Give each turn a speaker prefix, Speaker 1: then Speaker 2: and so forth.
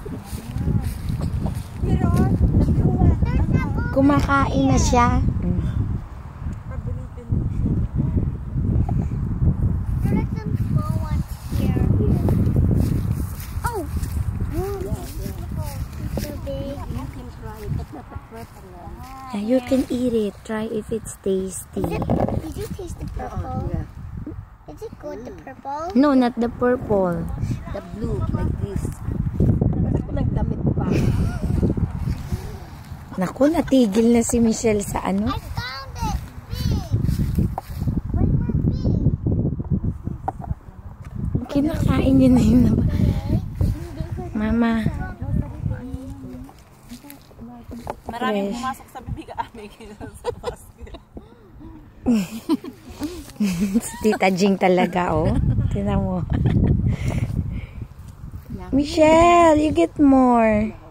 Speaker 1: Kumakain na siya. Yeah, you can eat it. Try if it's tasty.
Speaker 2: Did you taste the purple? Is it good, the purple?
Speaker 1: No, not the purple.
Speaker 3: The blue, like this. Nagdamit pa.
Speaker 1: Naku, natigil na si Michelle sa ano.
Speaker 2: I found it! Big! One more big!
Speaker 1: Kinakain niya na yun. Mama.
Speaker 3: Maraming pumasok sa bibig aming sa basket.
Speaker 1: Si Tita Jing talaga, oh. Tingnan mo. Michelle, you get more.